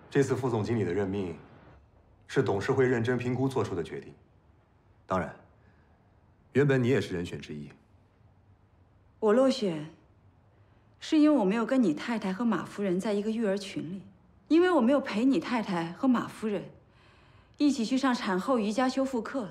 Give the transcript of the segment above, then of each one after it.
这次副总经理的任命，是董事会认真评估做出的决定。当然，原本你也是人选之一。 我落选，是因为我没有跟你太太和马夫人在一个育儿群里，因为我没有陪你太太和马夫人一起去上产后瑜伽修复课。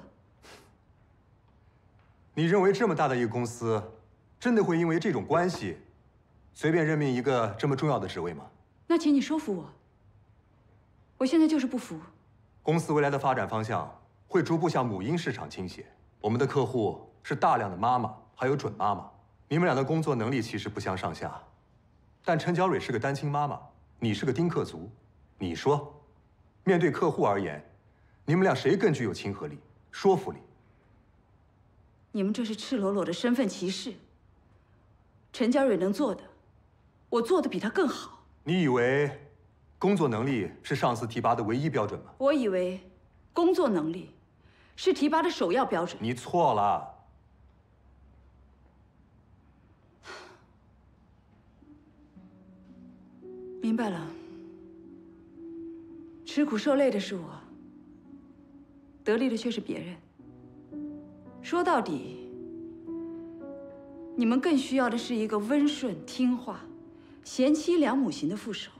你认为这么大的一个公司，真的会因为这种关系，随便任命一个这么重要的职位吗？ 那请你说服我。我现在就是不服。 公司未来的发展方向会逐步向母婴市场倾斜，我们的客户是大量的妈妈，还有准妈妈。你们俩的工作能力其实不相上下，但陈娇蕊是个单亲妈妈，你是个丁克族。你说，面对客户而言，你们俩谁更具有亲和力、说服力？ 你们这是赤裸裸的身份歧视。陈娇蕊能做的，我做的比她更好。 你以为工作能力是上司提拔的唯一标准吗？ 我以为工作能力是提拔的首要标准。 你错了。 明白了，吃苦受累的是我，得利的却是别人。说到底，你们更需要的是一个温顺听话、贤妻良母型的副手。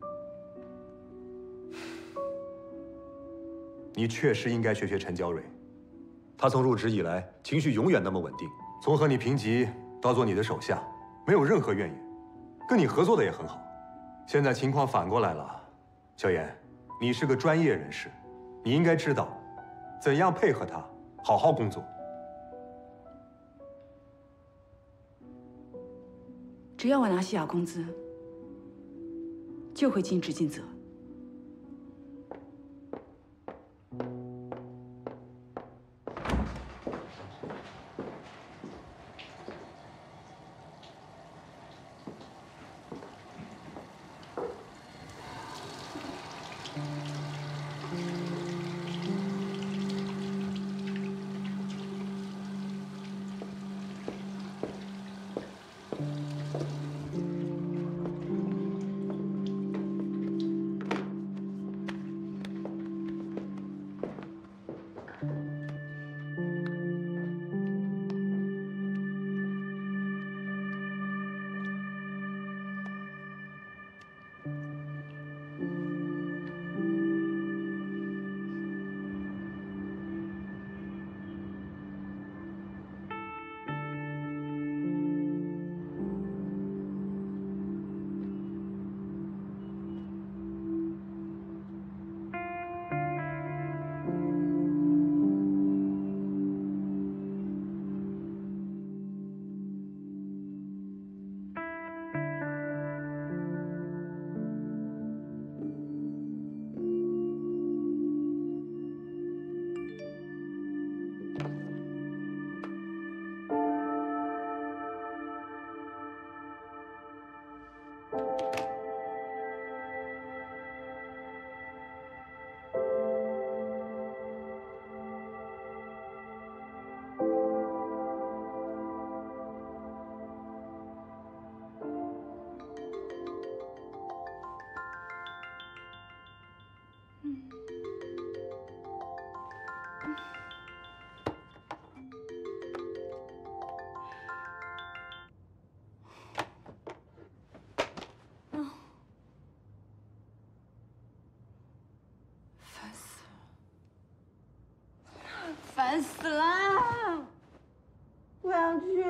你确实应该学学陈娇蕊，她从入职以来情绪永远那么稳定，从和你平级到做你的手下，没有任何怨言，跟你合作的也很好。现在情况反过来了，小妍，你是个专业人士，你应该知道怎样配合她，好好工作。 只要我拿西雅工资，就会尽职尽责。 烦死了！不想去。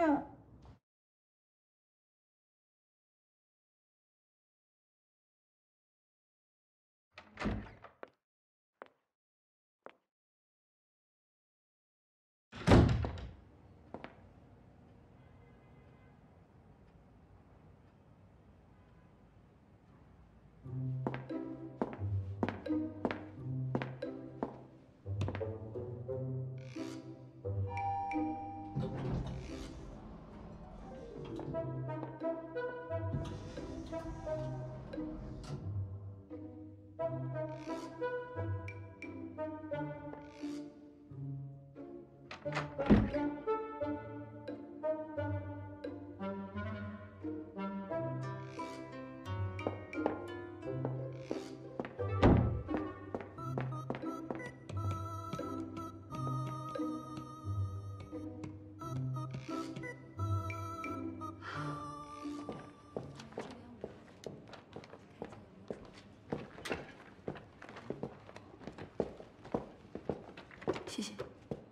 谢谢。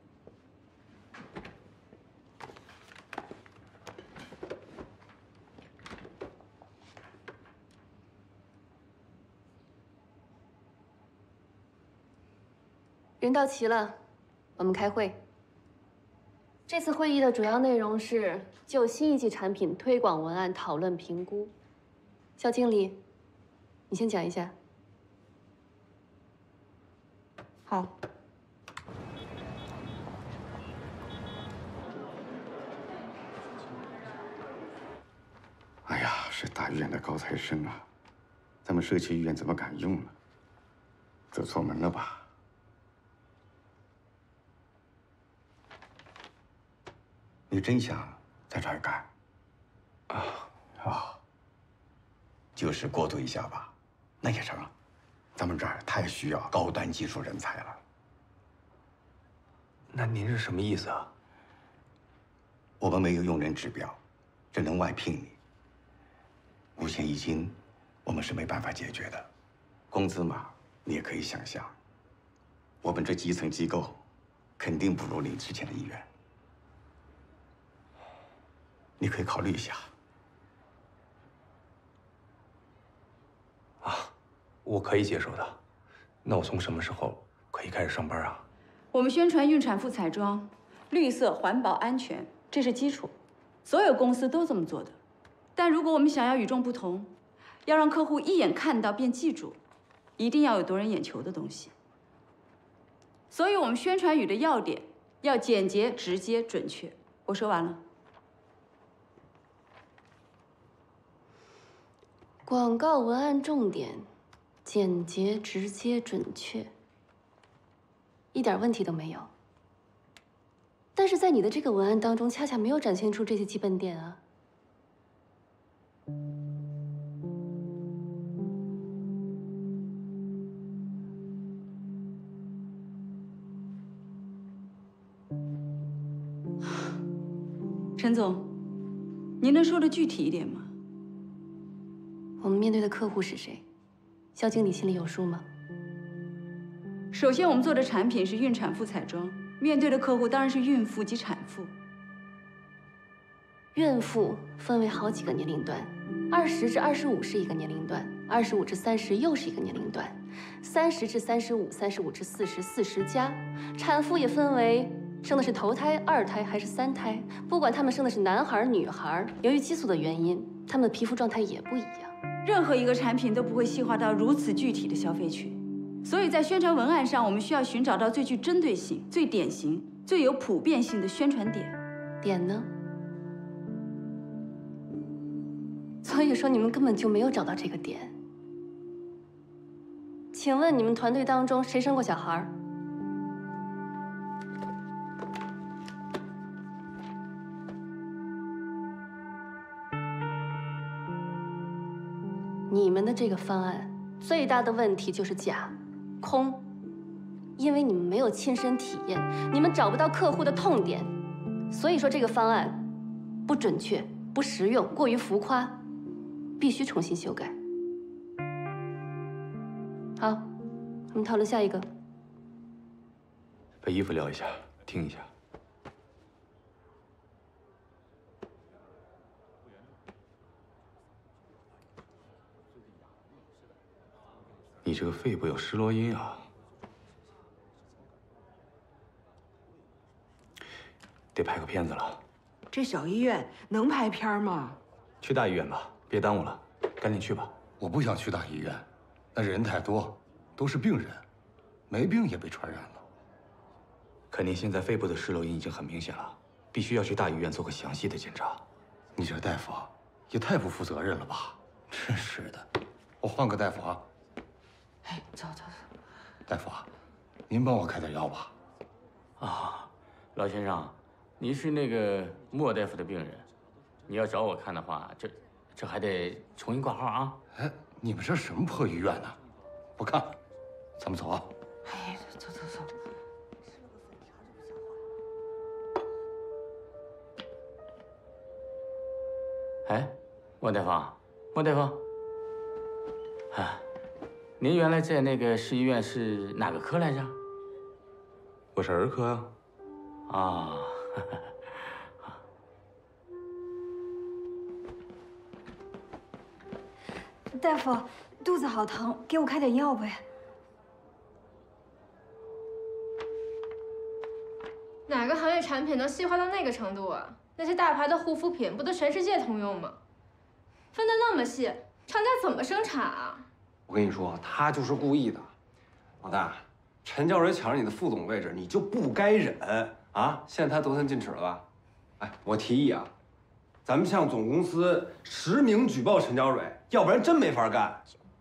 人到齐了，我们开会。这次会议的主要内容是就新一季产品推广文案讨论评估。肖经理，你先讲一下。 好。 哎呀，是大医院的高材生啊，咱们社区医院怎么敢用呢？走错门了吧？你真想在这儿干？啊，就是过渡一下吧，那也成。咱们这儿太需要高端技术人才了。 那您是什么意思啊？ 我们没有用人指标，只能外聘你。五险一金，我们是没办法解决的。工资嘛，你也可以想象，我们这基层机构肯定不如你之前的医院。你可以考虑一下。 我可以接受的。那我从什么时候可以开始上班啊？ 我们宣传孕产妇彩妆，绿色、环保、安全，这是基础，所有公司都这么做的。但如果我们想要与众不同，要让客户一眼看到便记住，一定要有夺人眼球的东西。所以，我们宣传语的要点要简洁、直接、准确。我说完了。 广告文案重点：简洁、直接、准确，一点问题都没有。但是在你的这个文案当中，恰恰没有展现出这些基本点啊。 陈总，您能说的具体一点吗？ 我们面对的客户是谁？肖经理心里有数吗？ 首先，我们做的产品是孕产妇彩妆，面对的客户当然是孕妇及产妇。 孕妇分为好几个年龄段，20至25是一个年龄段，25至30又是一个年龄段，30至35、35至40、40加。产妇也分为生的是头胎、二胎还是三胎，不管他们生的是男孩、女孩，由于激素的原因，他们的皮肤状态也不一样。 任何一个产品都不会细化到如此具体的消费群，所以在宣传文案上，我们需要寻找到最具针对性、最典型、最有普遍性的宣传点。 点呢？所以说你们根本就没有找到这个点。请问你们团队当中谁生过小孩？你们的这个方案最大的问题就是假、空，因为你们没有亲身体验，你们找不到客户的痛点，所以说这个方案不准确、不实用、过于浮夸，必须重新修改。好，我们讨论下一个。 把衣服撩一下，听一下。你这个肺部有失落音啊，得拍个片子了。 这小医院能拍片吗？ 去大医院吧，别耽误了，赶紧去吧。 我不想去大医院，那人太多，都是病人，没病也被传染了。 可您现在肺部的失落音已经很明显了，必须要去大医院做个详细的检查。 你这大夫也太不负责任了吧！真是的，我换个大夫啊。 哎，走走走。 大夫啊，您帮我开点药吧。 啊，老先生，您是那个莫大夫的病人，你要找我看的话，这还得重新挂号啊。 哎，你们这什么破医院呢？不看了，咱们走啊。 哎，走走走。 哎，莫大夫，莫大夫，啊，您原来在那个市医院是哪个科来着？ 我是儿科呀。 啊。 大夫，肚子好疼，给我开点药呗。 哪个行业产品能细化到那个程度啊？那些大牌的护肤品不都全世界通用吗？分得那么细，厂家怎么生产啊？ 我跟你说，他就是故意的。老大，陈教授抢着你的副总位置，你就不该忍啊！现在他得寸进尺了吧？哎，我提议啊，咱们向总公司实名举报陈娇蕊，要不然真没法干。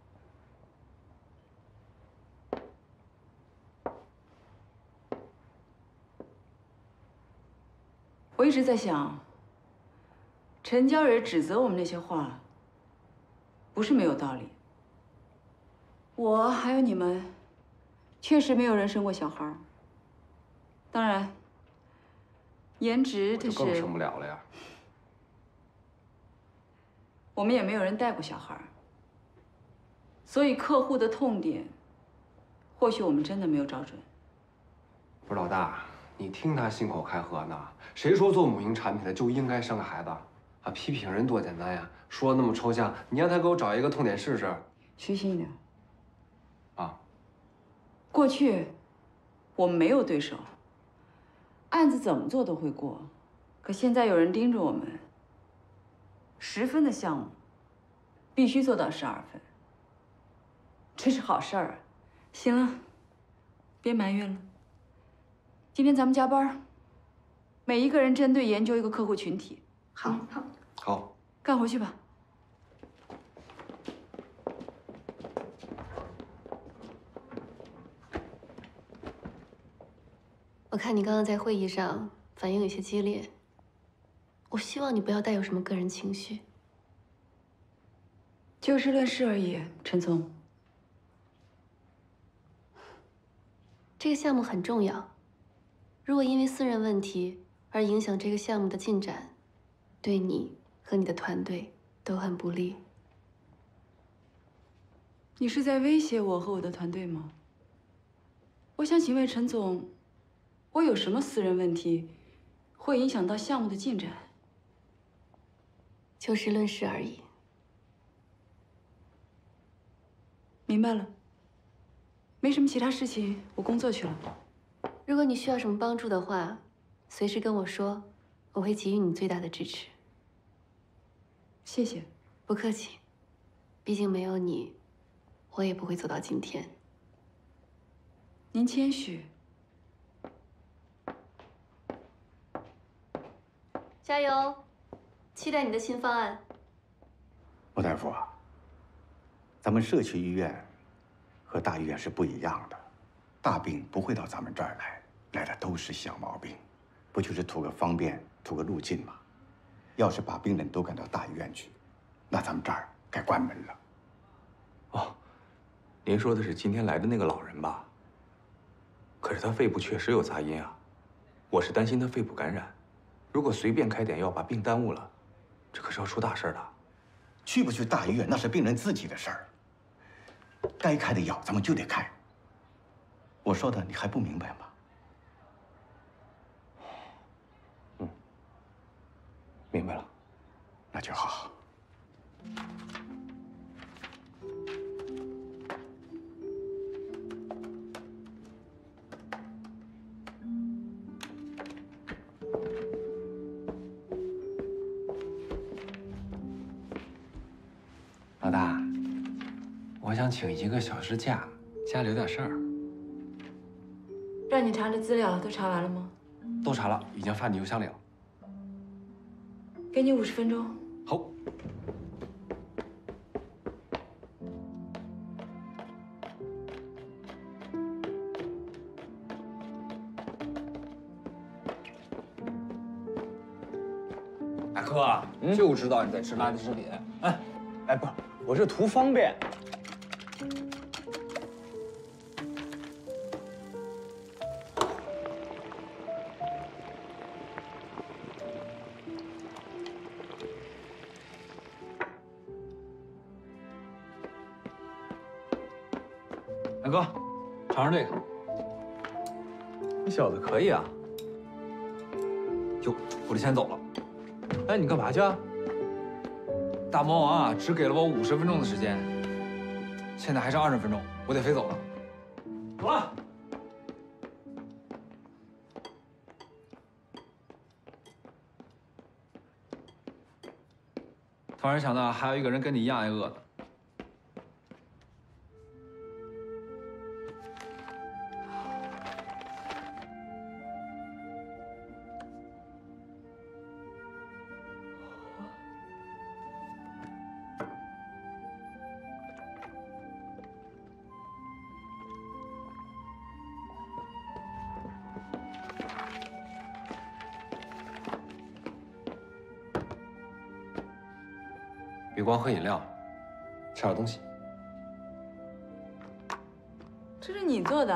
我一直在想，陈娇蕊指责我们那些话，不是没有道理。我还有你们，确实没有人生过小孩。当然，颜值它是更生不了了呀。 我们也没有人带过小孩，所以客户的痛点，或许我们真的没有找准。 不是老大，你听他信口开河呢？谁说做母婴产品的就应该生个孩子？啊，批评人多简单呀，说那么抽象，你让他给我找一个痛点试试。 虚心点。 啊。 过去我们没有对手，案子怎么做都会过，可现在有人盯着我们，10分的项目必须做到12分，这是好事儿啊。行了，别埋怨了。今天咱们加班，每一个人针对研究一个客户群体。 好， 好， 干回去吧。 我看你刚刚在会议上反应有些激烈，我希望你不要带有什么个人情绪。 就事论事而已，陈总。 这个项目很重要，如果因为私人问题而影响这个项目的进展，对你和你的团队都很不利。 你是在威胁我和我的团队吗？我想请问陈总，我有什么私人问题会影响到项目的进展？ 就事论事而已。 明白了，没什么其他事情，我工作去了。 如果你需要什么帮助的话，随时跟我说，我会给予你最大的支持。 谢谢。 不客气，毕竟没有你，我也不会走到今天。 您谦虚。 加油，期待你的新方案。 陆大夫啊，咱们社区医院和大医院是不一样的，大病不会到咱们这儿来，来的都是小毛病，不就是图个方便，图个路径吗？要是把病人都赶到大医院去，那咱们这儿该关门了。 哦，您说的是今天来的那个老人吧？可是他肺部确实有杂音啊，我是担心他肺部感染，如果随便开点药把病耽误了，这可是要出大事的。 去不去大医院那是病人自己的事儿，该开的药咱们就得开。我说的你还不明白吗？ 明白了， 那就好。 老大，我想请1个小时假，家里有点事儿。 让你查的资料都查完了吗？ 都查了，已经发你邮箱里了。 给你50分钟。 好。 大哥，就知道你在吃垃圾食品。哎，不，我是图方便。大哥，尝尝这个。 你小子可以啊！哟，我得先走了。 哎，你干嘛去啊？ 大魔王啊，只给了我50分钟的时间，现在还剩20分钟，我得飞走了。走了。突然想到，还有一个人跟你一样挨饿的。别光喝饮料，吃点东西。 这是你做的？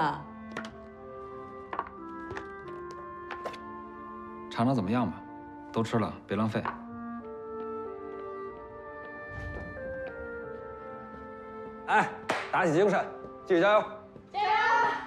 尝尝怎么样吧，都吃了，别浪费。哎，打起精神，继续加油！ 加油！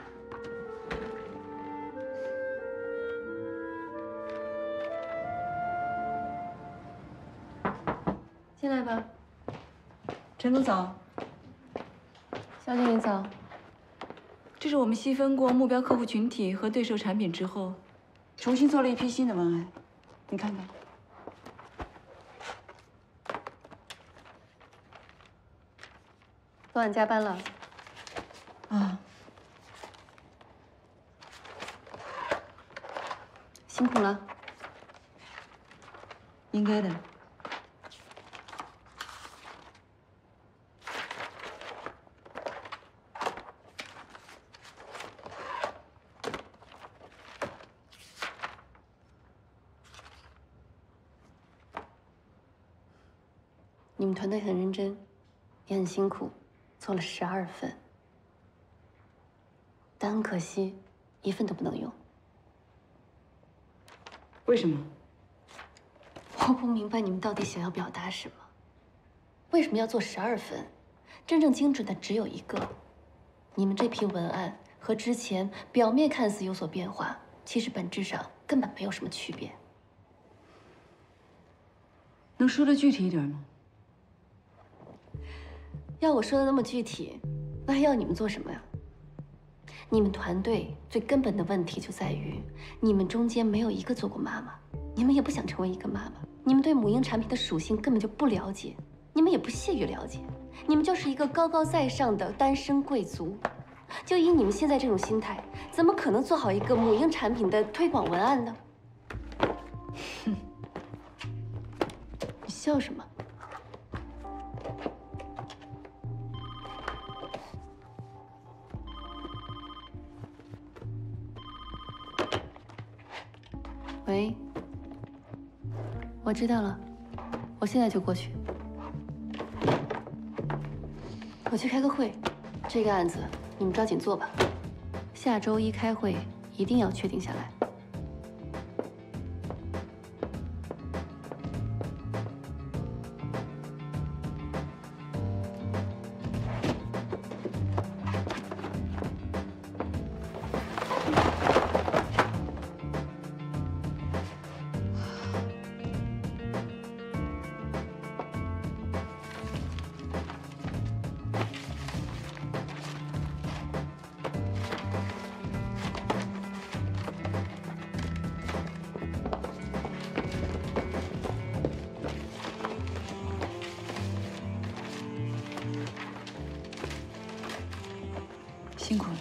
进来吧。 陈总早。 肖经理早。 这是我们细分过目标客户群体和对手产品之后，重新做了一批新的文案，你看看。 昨晚加班了。 啊。 辛苦了。 应该的。 你们团队很认真，也很辛苦，做了12份，但很可惜，1份都不能用。 为什么？ 我不明白你们到底想要表达什么。为什么要做12份？真正精准的只有1个。你们这批文案和之前表面看似有所变化，其实本质上根本没有什么区别。 能说的具体一点吗？ 要我说的那么具体，那还要你们做什么呀？你们团队最根本的问题就在于，你们中间没有一个做过妈妈，你们也不想成为一个妈妈，你们对母婴产品的属性根本就不了解，你们也不屑于了解，你们就是一个高高在上的单身贵族。就以你们现在这种心态，怎么可能做好一个母婴产品的推广文案呢？哼，你笑什么？喂，我知道了，我现在就过去。我去开个会，这个案子你们抓紧做吧。下周1开会，一定要确定下来。 辛苦了。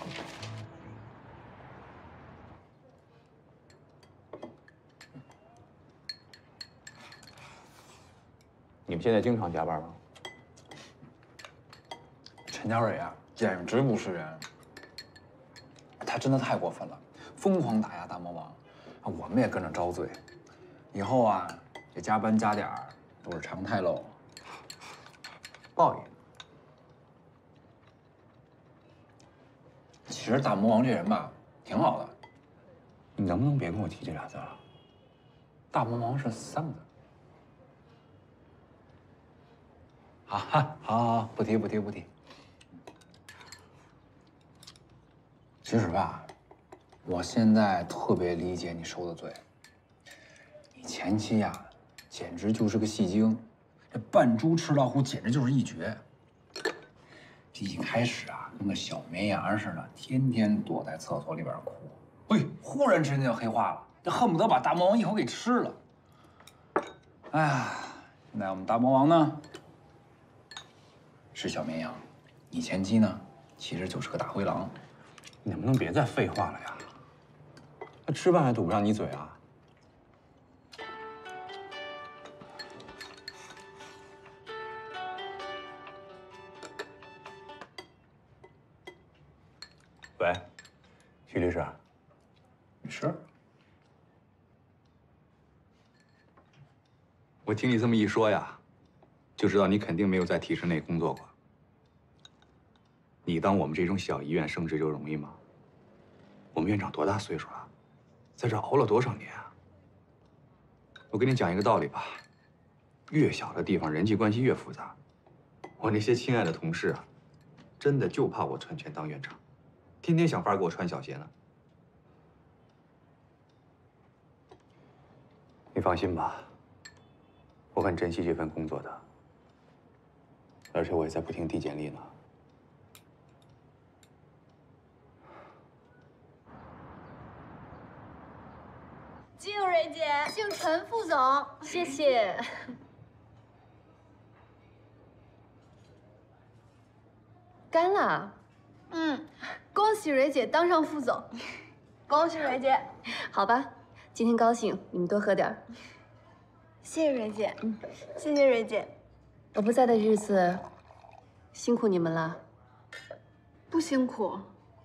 你们现在经常加班吗？ 陈家蕊啊，简直不是人。他真的太过分了，疯狂打压大魔王，我们也跟着遭罪。以后啊，这加班加点儿都是常态喽。 报应。 其实大魔王这人吧，挺好的。 你能不能别跟我提这俩字了？ 大魔王是3个字。好，不提。其实吧， 我现在特别理解你受的罪。你前妻呀，简直就是个戏精，这扮猪吃老虎简直就是一绝。这一开始啊，跟个小绵羊似的，天天躲在厕所里边哭。哎，忽然之间就黑化了，这恨不得把大魔王一口给吃了。哎呀，现在我们大魔王呢是小绵羊，你前妻呢其实就是个大灰狼。 你能不能别再废话了呀？那吃饭还堵不上你嘴啊？喂，徐律师。 律师， 我听你这么一说呀，就知道你肯定没有在体制内工作过。你当我们这种小医院升职就容易吗？我们院长多大岁数了，在这熬了多少年啊？我跟你讲一个道理吧，越小的地方人际关系越复杂。我那些亲爱的同事啊，真的就怕我篡权当院长，天天想法给我穿小鞋呢。你放心吧，我很珍惜这份工作的，而且我也在不停递简历呢。 敬蕊姐，敬陈副总， 谢谢。干了。 恭喜蕊姐当上副总，恭喜蕊姐。 好吧，今天高兴，你们多喝点儿。 谢谢蕊姐，谢谢蕊姐。 我不在的日子，辛苦你们了。 不辛苦。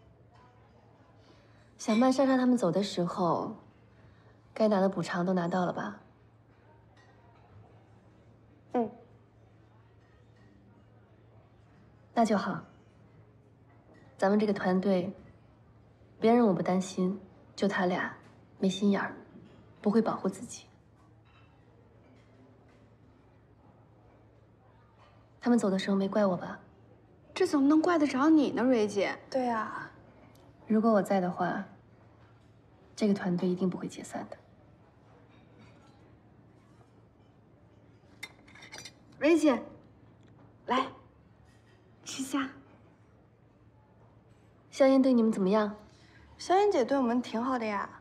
小曼、莎莎他们走的时候，该拿的补偿都拿到了吧？那就好。咱们这个团队，别人我不担心，就他俩没心眼儿，不会保护自己。他们走的时候没怪我吧？ 这怎么能怪得着你呢，蕊姐？对啊。 如果我在的话，这个团队一定不会解散的。 蕊姐，来，吃虾。 香烟对你们怎么样？ 香烟姐对我们挺好的呀。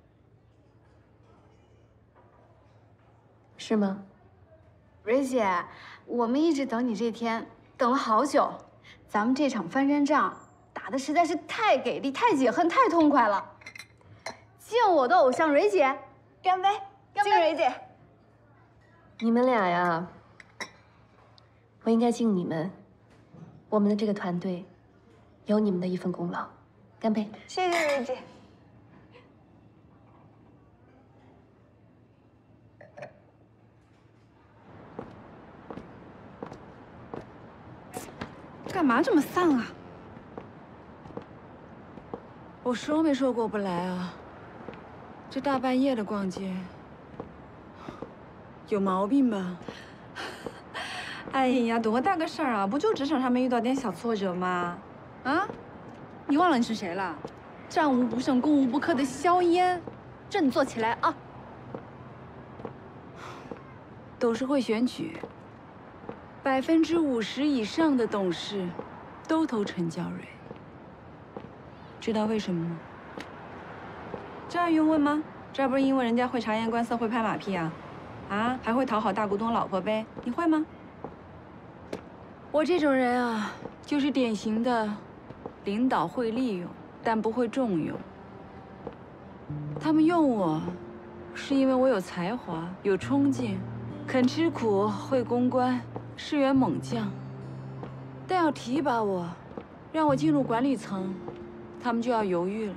是吗？ 蕊姐，我们一直等你这天，等了好久。咱们这场翻身仗打的实在是太给力、太解恨、太痛快了。敬我的偶像蕊姐，干杯！干杯，蕊姐。 你们俩呀，我应该敬你们。我们的这个团队，有你们的一份功劳。干杯！ 谢谢蕊姐。 干嘛这么丧啊？我说没说过不来啊？这大半夜的逛街，有毛病吧？ 哎呀，多大个事儿啊！不就职场上面遇到点小挫折吗？啊？你忘了你是谁了？战无不胜、攻无不克的硝烟，振作起来啊！ 董事会选举，50%以上的董事都投陈娇蕊，知道为什么吗？ 这样用问吗？这不是因为人家会察言观色、会拍马屁啊？啊，还会讨好大股东老婆呗？你会吗？ 我这种人啊，就是典型的领导会利用，但不会重用。他们用我，是因为我有才华、有冲劲，肯吃苦、会公关，是员猛将。但要提拔我，让我进入管理层，他们就要犹豫了。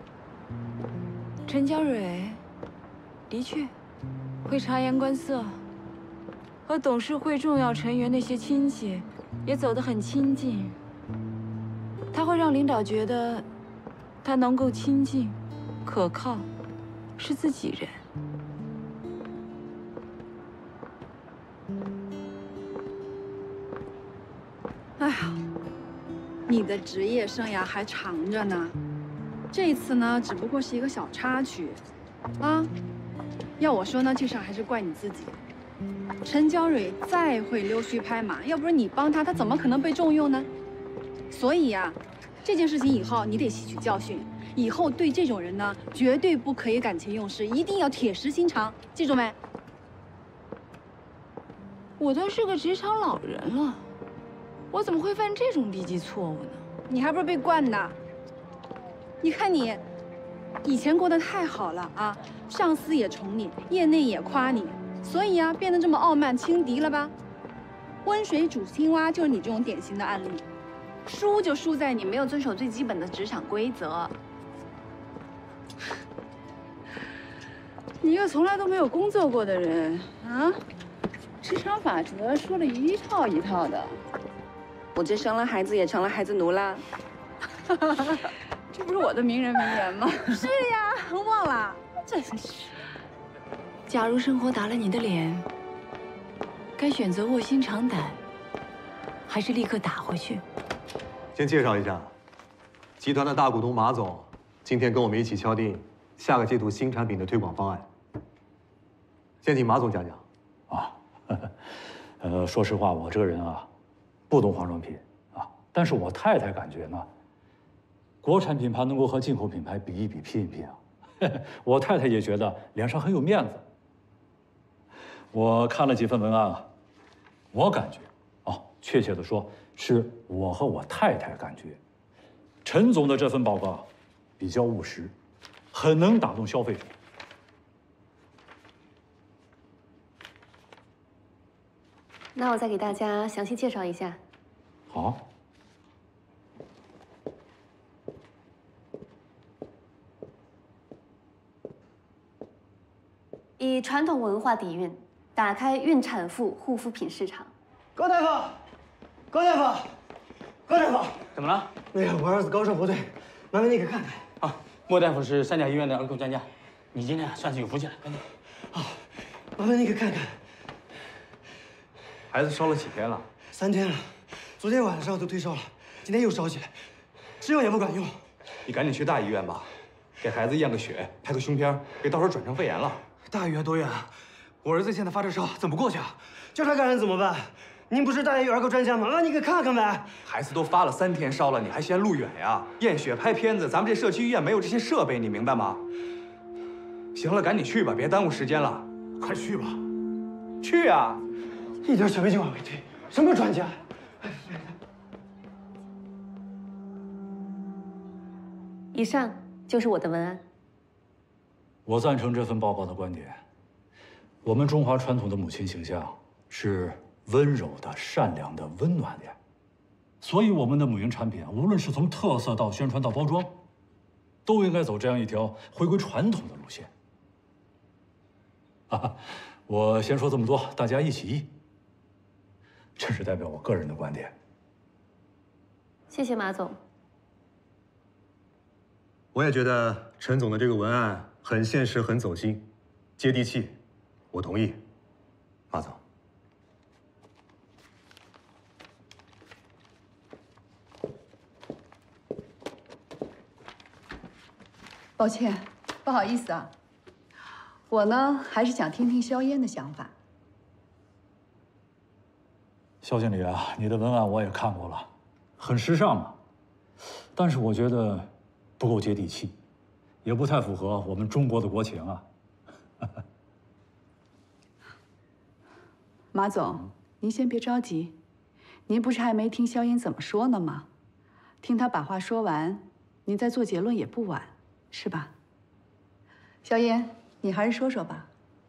陈娇蕊的确会察言观色，和董事会重要成员那些亲戚也走得很亲近。他会让领导觉得他能够亲近、可靠，是自己人。 哎呀，你的职业生涯还长着呢， 这次呢，只不过是一个小插曲，啊，要我说呢，这事还是怪你自己。陈娇蕊再会溜须拍马，要不是你帮她，她怎么可能被重用呢？所以呀，这件事情以后你得吸取教训，以后对这种人呢，绝对不可以感情用事，一定要铁石心肠，记住没？ 我都是个职场老人了，我怎么会犯这种低级错误呢？ 你还不是被惯的？你看你，以前过得太好了啊，上司也宠你，业内也夸你，所以啊，变得这么傲慢轻敌了吧？温水煮青蛙就是你这种典型的案例，输就输在你没有遵守最基本的职场规则。你一个从来都没有工作过的人啊，职场法则说了一套一套的，我这生了孩子也成了孩子奴啦。这不是我的名人名言吗？是呀，忘了，真是。 假如生活打了你的脸，该选择卧薪尝胆，还是立刻打回去？ 先介绍一下，集团的大股东马总，今天跟我们一起敲定下个季度新产品的推广方案。先请马总讲讲。 说实话，我这个人啊，不懂化妆品啊，但是我太太感觉呢，国产品牌能够和进口品牌比一比、拼一拼啊。我太太也觉得脸上很有面子。我看了几份文案啊，我感觉，确切的说，是我和我太太感觉，陈总的这份报告比较务实，很能打动消费者。 那我再给大家详细介绍一下。 好。 以传统文化底蕴，打开孕产妇护肤品市场。 高大夫，高大夫，高大夫， 怎么了？ 那个我儿子高烧不退，麻烦你给看看。 啊，莫大夫是3甲医院的儿科专家，你今天算是有福气了，赶紧。 好，麻烦你给看看。 孩子烧了几天了 ？3天了，昨天晚上就退烧了，今天又烧起来，吃药也不管用。 你赶紧去大医院吧，给孩子验个血，拍个胸片，别到时候转成肺炎了。 大医院多远啊？我儿子现在发着烧，怎么过去啊？交叉感染怎么办？您不是大医院儿科专家吗？你给看看呗。 孩子都发了3天烧了，你还嫌路远呀？验血、拍片子，咱们这社区医院没有这些设备，你明白吗？行了，赶紧去吧，别耽误时间了。 快去吧。 去啊！ 一点小病就往回推，什么专家？ 以上就是我的文案。 我赞成这份报告的观点。我们中华传统的母亲形象是温柔的、善良的、温暖的，所以我们的母婴产品，无论是从特色到宣传到包装，都应该走这样一条回归传统的路线。我先说这么多，大家一起议。这是代表我个人的观点。 谢谢马总。 我也觉得陈总的这个文案很现实、很走心、接地气，我同意。马总， 抱歉，不好意思啊，我呢还是想听听萧烟的想法。 肖经理啊，你的文案我也看过了，很时尚嘛，但是我觉得不够接地气，也不太符合我们中国的国情啊。 马总，您先别着急，您不是还没听萧烟怎么说呢吗？听他把话说完，您再做结论也不晚，是吧？萧烟，你还是说说吧。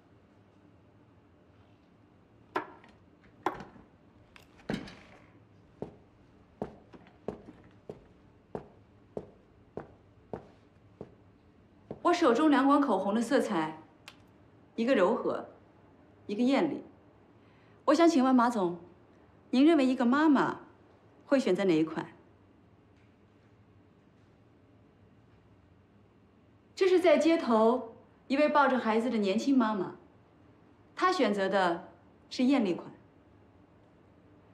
我手中2管口红的色彩，一个柔和，一个艳丽。我想请问马总，您认为一个妈妈会选择哪一款？这是在街头一位抱着孩子的年轻妈妈，她选择的是艳丽款。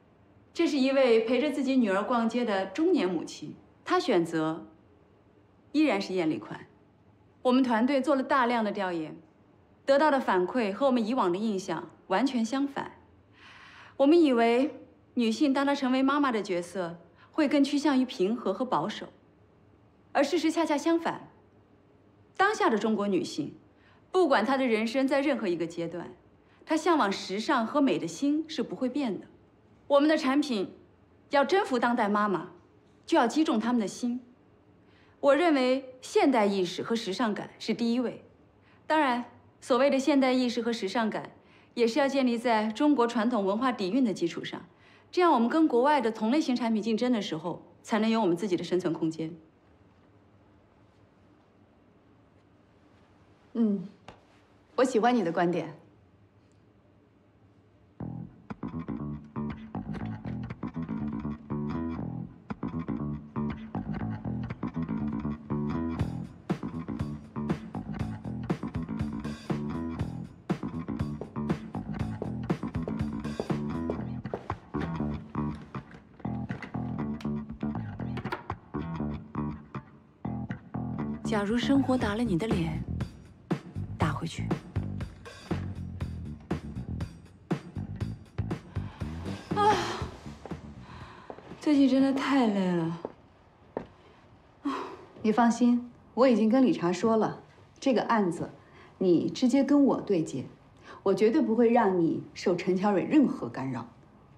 这是一位陪着自己女儿逛街的中年母亲，她选择依然是艳丽款。我们团队做了大量的调研，得到的反馈和我们以往的印象完全相反。我们以为女性当她成为妈妈的角色，会更趋向于平和和保守，而事实恰恰相反。当下的中国女性，不管她的人生在任何一个阶段，她向往时尚和美的心是不会变的。我们的产品要征服当代妈妈，就要击中她们的心。我认为现代意识和时尚感是第一位，当然，所谓的现代意识和时尚感，也是要建立在中国传统文化底蕴的基础上，这样我们跟国外的同类型产品竞争的时候，才能有我们自己的生存空间。 我喜欢你的观点。 假如生活打了你的脸，打回去。啊，最近真的太累了。 你放心，我已经跟理查说了，这个案子你直接跟我对接，我绝对不会让你受陈乔蕊任何干扰。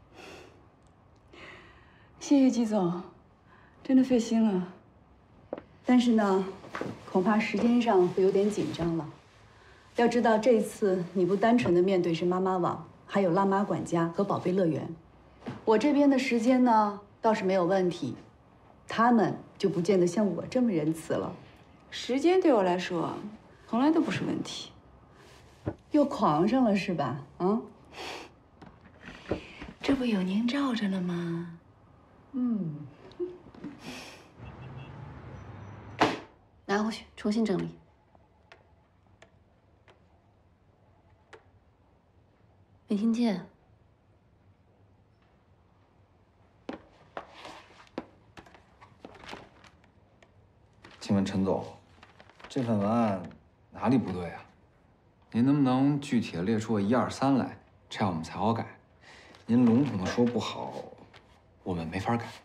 谢谢季总，真的费心了。 但是呢，恐怕时间上会有点紧张了。要知道，这次你不单纯的面对是妈妈网，还有辣妈管家和宝贝乐园。我这边的时间呢，倒是没有问题，他们就不见得像我这么仁慈了。 时间对我来说，从来都不是问题。 又狂上了是吧？啊？ 这不有您罩着呢吗？ 拿回去重新整理。没听见？ 请问陈总，这份文案哪里不对啊？您能不能具体的列出个1、2、3来，这样我们才好改。您笼统的说不好，我们没法改。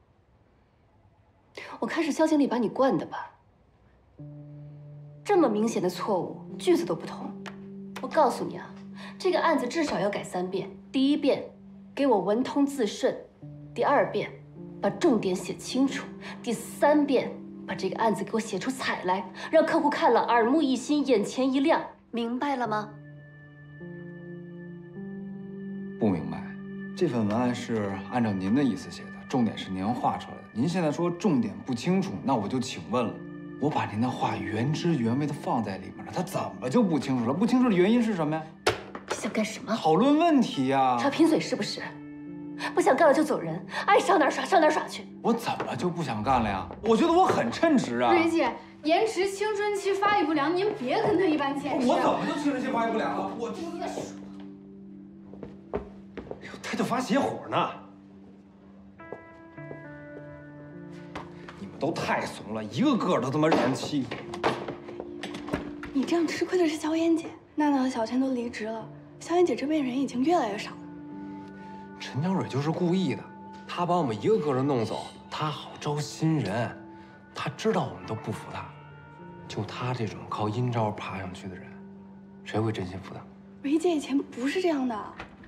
我看是肖经理把你惯的吧？这么明显的错误，句子都不同。我告诉你啊，这个案子至少要改3遍。第1遍，给我文通字顺；第2遍，把重点写清楚；第3遍，把这个案子给我写出彩来，让客户看了耳目一新，眼前一亮。明白了吗？ 不明白，这份文案是按照您的意思写的，重点是您画出来的。您现在说重点不清楚，那我就请问了，我把您的话原汁原味的放在里面了，它怎么就不清楚了？不清楚的原因是什么呀？ 你想干什么？ 讨论问题呀！ 耍贫嘴是不是？不想干了就走人，爱上哪儿耍上哪儿耍去。 我怎么就不想干了呀？我觉得我很称职啊。 蕊姐，颜值青春期发育不良，您别跟他一般见识。 我怎么就青春期发育不良了？我就是在说。 他就发邪火呢。 你们都太怂了，一个个都他妈让人欺负。 你这样吃亏的是萧炎姐，娜娜和小千都离职了，萧炎姐这边人已经越来越少了。 陈江蕊就是故意的，他把我们一个个都弄走，他好招新人。他知道我们都不服他，就他这种靠阴招爬上去的人，谁会真心服他？ 蕊姐以前不是这样的。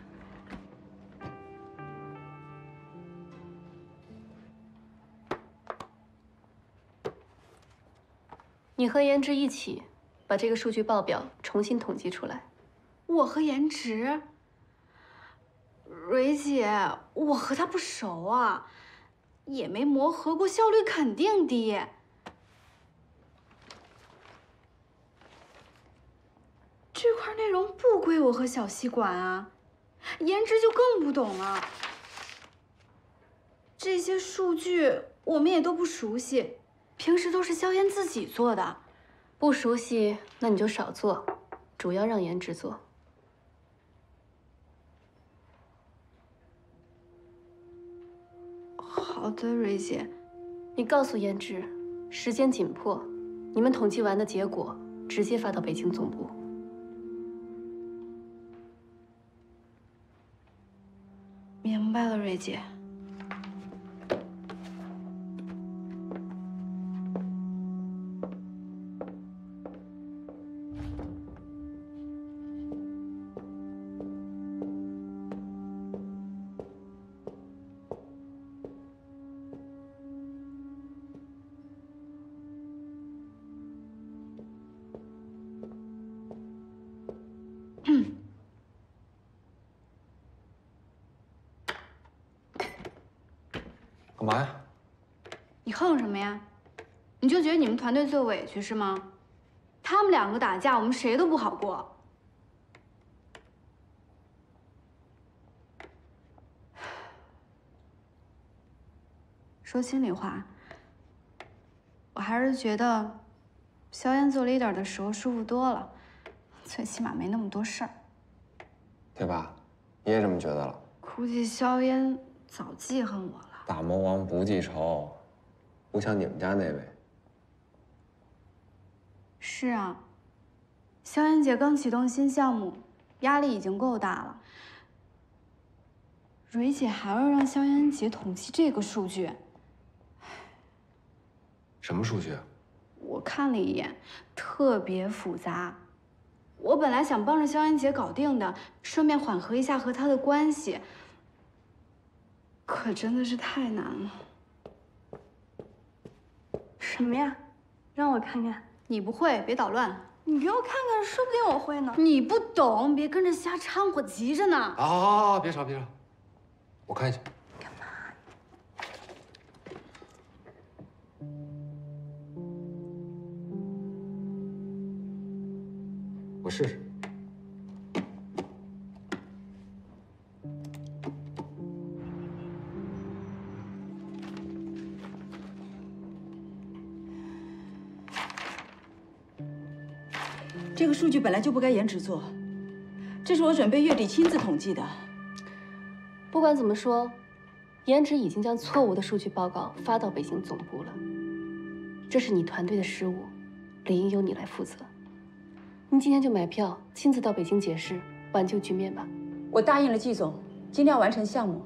你和颜值一起把这个数据报表重新统计出来。 我和颜值，蕊姐，我和他不熟啊，也没磨合过，效率肯定低。这块内容不归我和小西管啊，颜值就更不懂了。这些数据我们也都不熟悉，平时都是萧炎自己做的。 不熟悉，那你就少做，主要让颜值做。 好的，蕊姐。 你告诉颜值， 时间紧迫，你们统计完的结果直接发到北京总部。 明白了，瑞姐。 干嘛呀？ 你横什么呀？你就觉得你们团队最委屈是吗？他们两个打架，我们谁都不好过。说心里话，我还是觉得萧炎做 leader 的时候舒服多了，最起码没那么多事儿， 对吧？你也这么觉得了？ 估计萧炎早记恨我了。 大魔王不记仇，不像你们家那位。 是啊，萧炎姐刚启动新项目，压力已经够大了。蕊姐还要让萧炎姐统计这个数据， 什么数据？ 我看了一眼，特别复杂。我本来想帮着萧炎姐搞定的，顺便缓和一下和她的关系，可真的是太难了。 什么呀？让我看看。 你不会，别捣乱。 你给我看看，说不定我会呢。 你不懂，别跟着瞎掺和，急着呢。 好，别吵，别吵，我看一下。 干嘛？ 我试试。 这个数据本来就不该颜值做，这是我准备月底亲自统计的。 不管怎么说，颜值已经将错误的数据报告发到北京总部了。这是你团队的失误，理应由你来负责。你今天就买票，亲自到北京解释，挽救局面吧。 我答应了季总，今天要完成项目。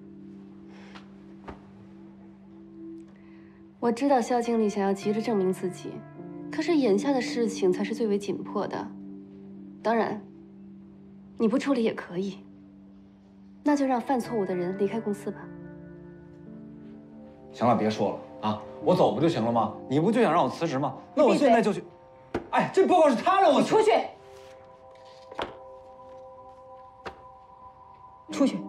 我知道肖经理想要急着证明自己，可是眼下的事情才是最为紧迫的。当然，你不处理也可以，那就让犯错误的人离开公司吧。 行了，别说了啊！我走不就行了吗？你不就想让我辞职吗？那我现在就去。哎，这报告是他让我出去，出去。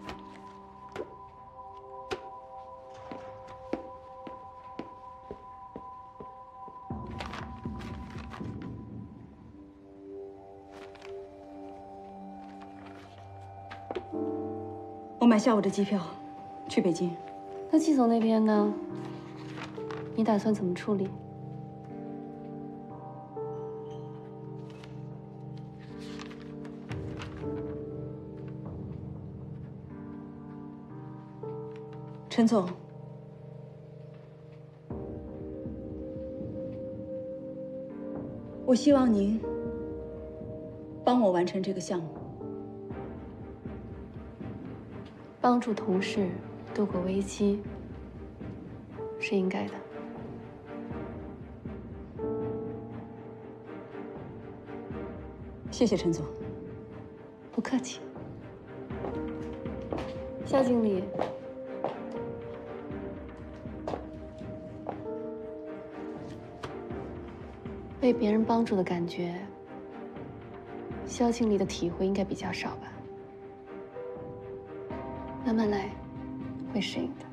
我买下午的机票，去北京。 那季总那边呢？你打算怎么处理？ 陈总，我希望您帮我完成这个项目。 帮助同事度过危机是应该的。 谢谢陈总。 不客气。夏经理，被别人帮助的感觉，肖经理的体会应该比较少吧？慢慢来，会适应的。